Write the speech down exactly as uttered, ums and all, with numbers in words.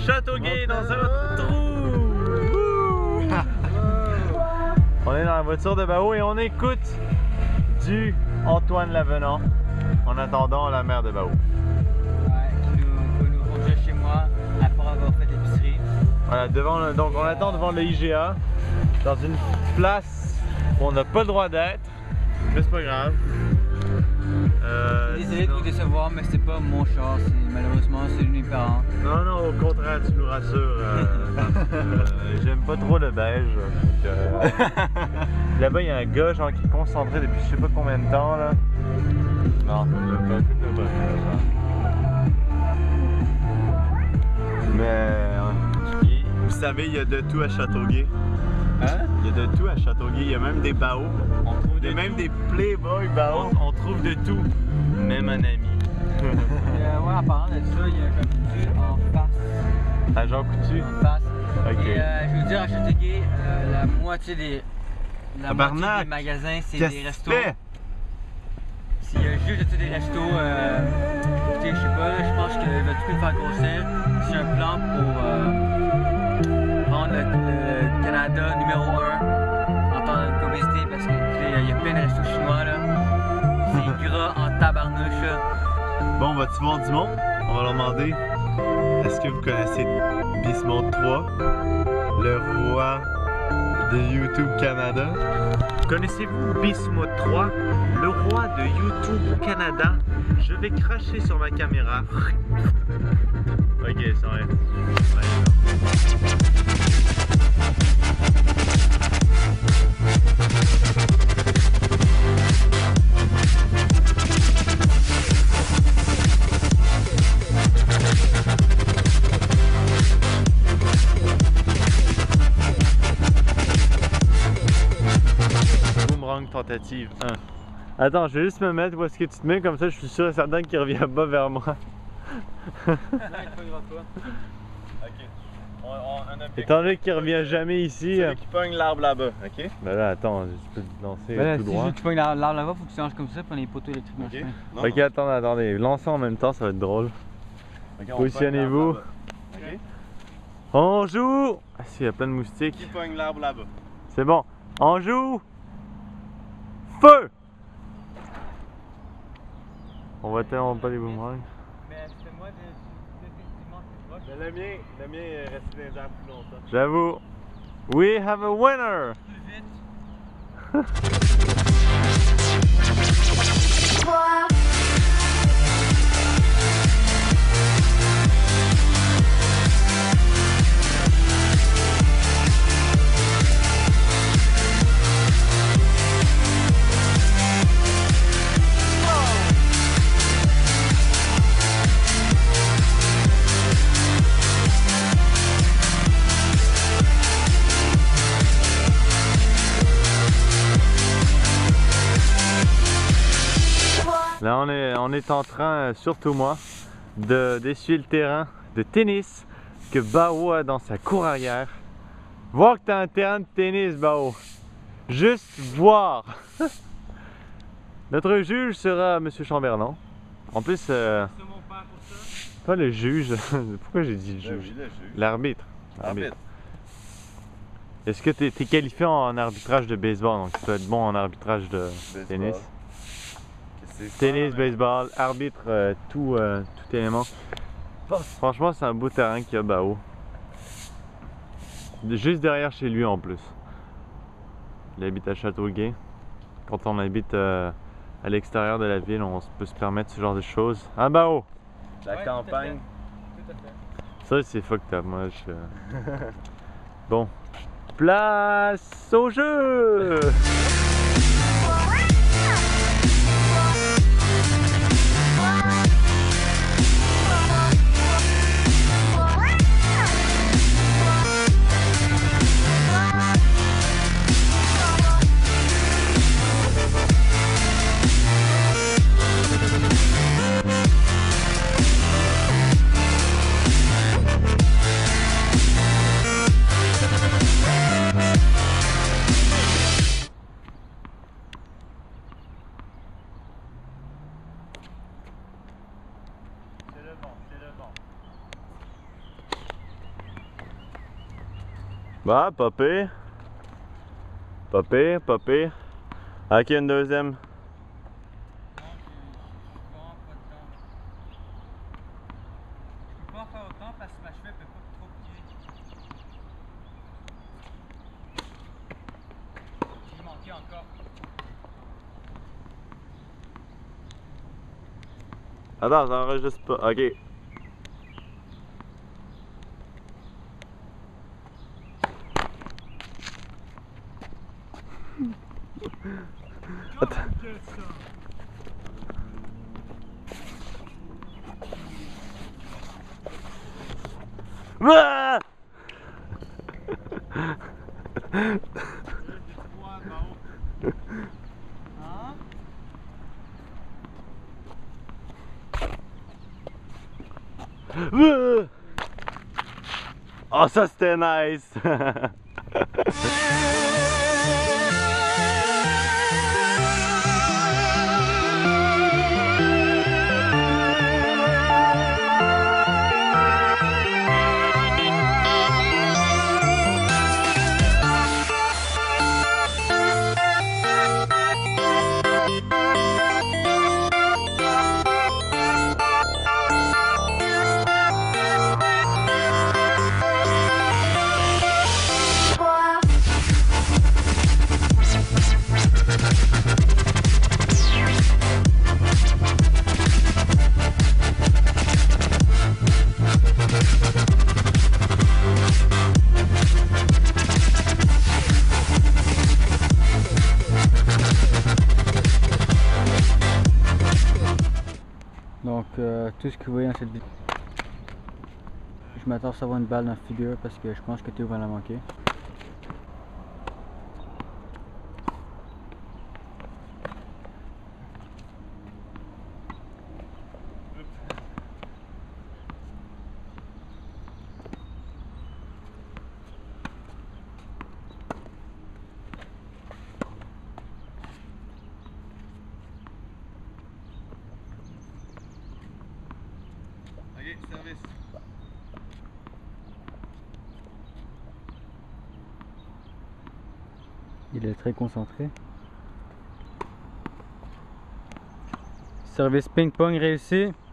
Châteauguay dans un trou. On est dans la voiture de Bao et on écoute du Antoine Lavenant en attendant la mère de Bao. Ouais, qui nous, qui nous conduit chez moi après avoir fait l'épicerie. Voilà, devant le, donc on attend devant le I G A dans une place où on n'a pas le droit d'être, mais c'est pas grave. Euh, Désolé sinon... de vous décevoir, mais c'est pas mon char, malheureusement c'est de mes parents. Non, non, au contraire, tu nous rassures. Euh, euh, J'aime pas trop le beige. Euh, Là-bas, il y a un gars genre, qui est concentré depuis je sais pas combien de temps. Là. Non, ça ne pas. Mais. Vous savez, il y a de tout à Châteauguay. Hein? Il y a de tout à Châteauguay. Il y a même des baos. On trouve il y a même tout. Des Playboy baos. On, on trouve de tout. Même un ami. euh, ouais, en parlant de ça, il y a un Coutu en face. À Jean Coutu? En face. Ok. Et euh, je veux dire, à Châteauguay, euh, la moitié des, la moitié des magasins, c'est des restos. S'il y a juste des restos, euh, écoutez, je sais pas, là, je pense que le truc de faire grossir, c'est un plan pour euh, rendre le, le Canada numéro un en temps d'obésité parce qu'il y a plein de restos chinois là. C'est gras en tabarnouche là. Bon, va-tu voir du monde? On va leur demander, est-ce que vous connaissez Bismode trois, le roi de YouTube Canada? Connaissez-vous Bismode trois, le roi de YouTube Canada? Je vais cracher sur ma caméra. Ok, c'est vrai. Boomerang tentative un. Attends, je vais juste me mettre où est-ce que tu te mets, comme ça je suis sûr et certain qu'il revient pas vers moi. Non, il ne pognera pas. Ok. On, on, on Étant donné qu'il revient jamais ici. Celui qui pogne l'arbre là-bas, ok? Ben là, attends, tu peux te lancer Ben là, tout si droit. tu pognes l'arbre là-bas, faut que tu lances comme ça, prendre les poteaux électriques. Ok. Non, Ok, attendez, attendez. Lancez en même temps, ça va être drôle. Okay, positionnez-vous. Okay. On joue! Ah si, il y a plein de moustiques. Qui pogne l'arbre là-bas? C'est bon. On joue! Feu! On voit tellement pas les boomerangs. mais c'était moi définitivement c'est proche. Le mien, le mien est resté dans les arbres plus longtemps. J'avoue. We have a winner! Plus vite. Là on est, on est en train, surtout moi, de d'essuyer le terrain de tennis que Bao a dans sa cour arrière. Voir que tu as un terrain de tennis, Bao. Juste voir. Notre juge sera M. Chamberlain. En plus, euh, C'est mon père pour ça. pas le juge. Pourquoi j'ai dit le Ben juge? oui, le juge. L'arbitre. Arbitre. Est-ce que tu es, qualifié en arbitrage de baseball? Donc tu dois être bon en arbitrage de Baseball. tennis. C'est ça, Tennis, hein? baseball, arbitre, euh, tout, euh, tout élément. Franchement, c'est un beau terrain qu'il y a Bao. Juste derrière chez lui en plus. Il habite à Châteauguay. Quand on habite euh, à l'extérieur de la ville, on peut se permettre ce genre de choses. Hein, Bao? La Ouais, campagne. Tout à fait. Ça, c'est fucked up. Moi, je... Bon. Place au jeu! Bah, pas pire. Pas pire, pas pire. Ok, une deuxième. Pas faire autant parce que ma cheville peut pas trop plier. J'ai manqué encore. Attends, ça enregistre pas. Ok. Attends. Ah! Oh, ça c'était nice! Donc euh, tout ce que vous voyez dans cette vidéo, je m'attends à recevoir une balle dans la figure parce que je pense que Théo va la manquer. Ok, service. Il est très concentré. Service ping-pong réussi.